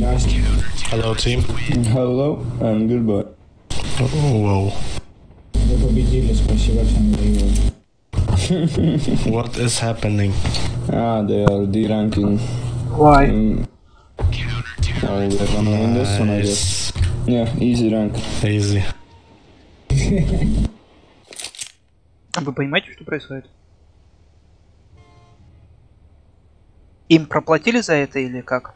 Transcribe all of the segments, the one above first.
guys. Hello, team. Hello and goodbye. Oh, wow. Вы победили, спасибо всем за игру. What is happening? They are deranking. Why? Oh, they're gonna win this one, I guess. Yeah, easy rank. Easy. Вы понимаете, что происходит? Им проплатили за это или как?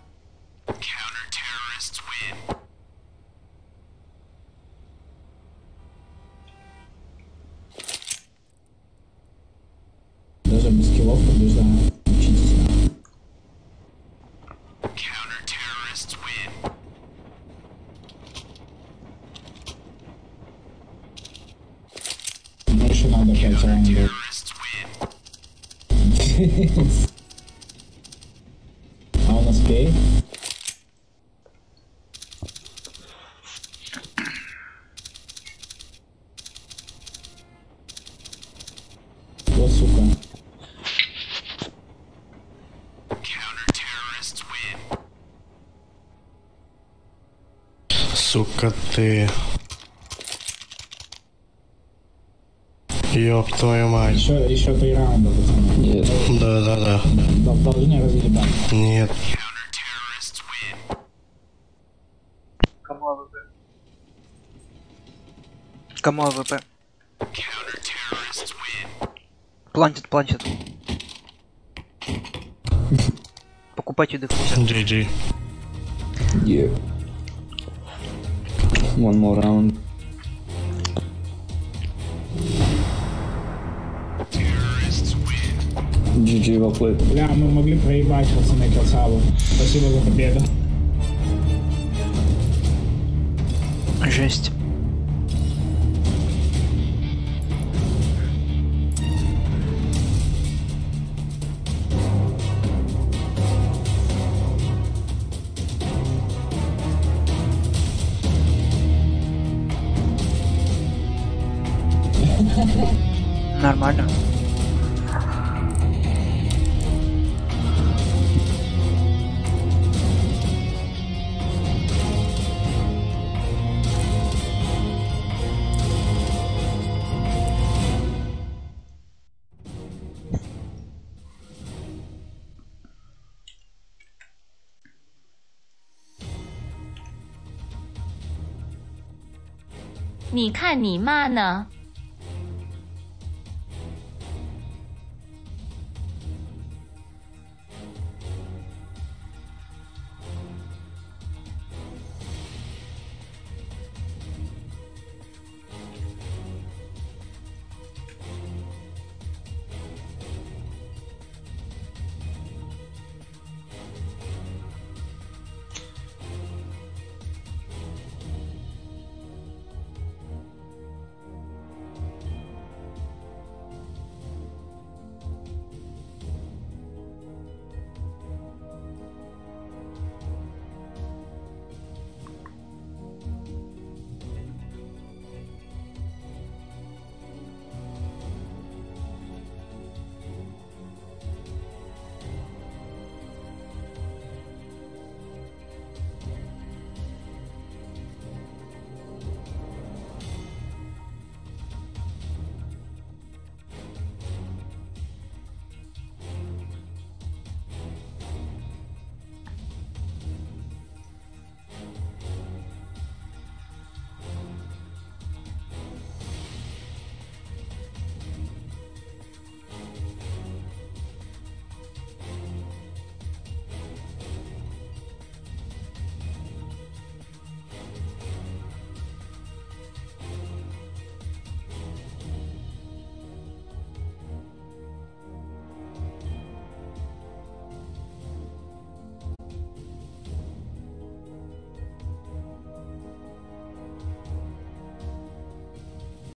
Даже без скиллов побеждаю. Учитесь. Мне еще надо 5 раундов. А у нас кей? О, сука. Сука ты. Ёб твою мать. Еще 3 раунда, пацаны. Yes. Да. Должны разъебать. Нет. Кому АВП? Кому АВП? Плантит. Покупайте дефузер. GG. Yeah. One more round. GG, well played. Бля, мы могли проебать, пацаны, красавы. Спасибо за победу. Жесть. Нормально. 你看你妈呢？